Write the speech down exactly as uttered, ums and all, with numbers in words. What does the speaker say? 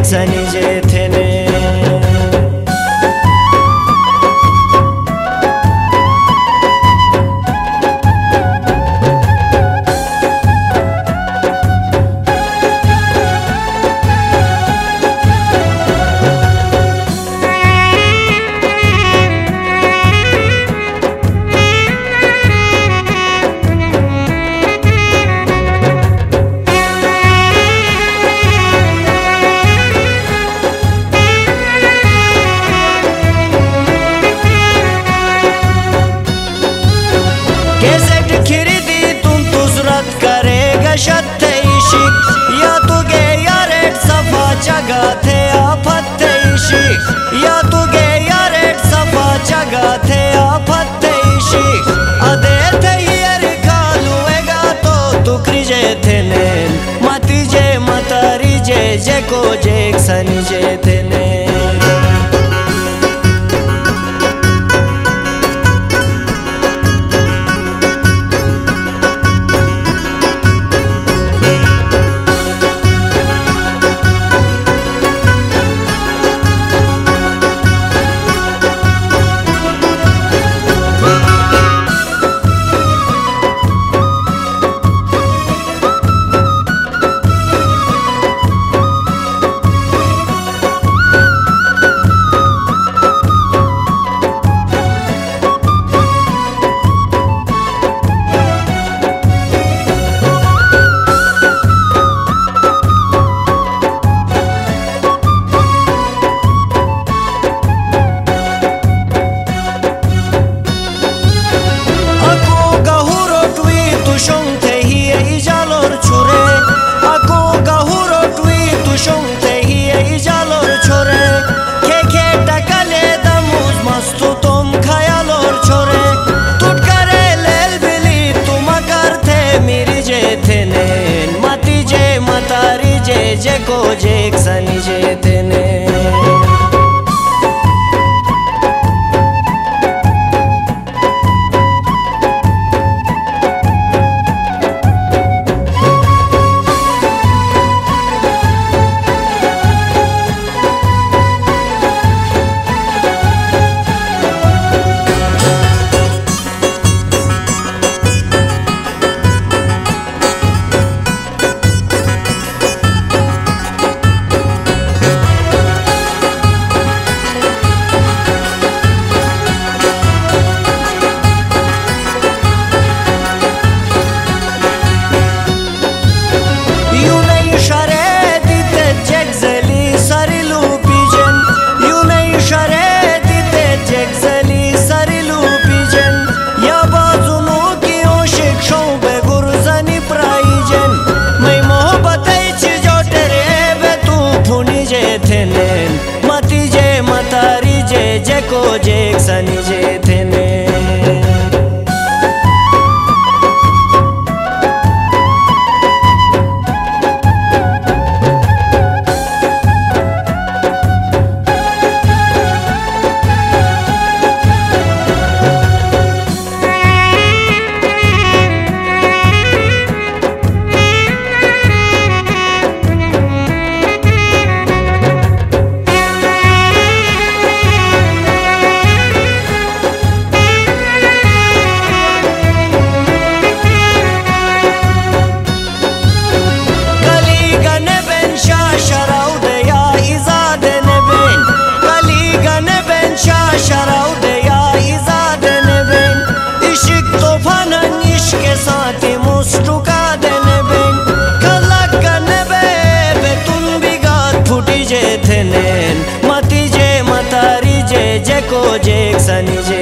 सनी जे थे ने कैसेट खरीदी तुम तो जरूरत करेगा शत इशिक या तुगे यार एक सफा जगह थे आफत इशिक या तुगे यार एक सफा जगह थे आफत इशिक अदे थे यार कालुएगा तो तुकरी जे थे ने मती जे मतारी जे जे को जे सनी जे थे ने जे को जे सनी जे थे ने मती जे मतारी जे जे को जे सनी जे थे ने मती जे मतारी जे जे को जे सनी जे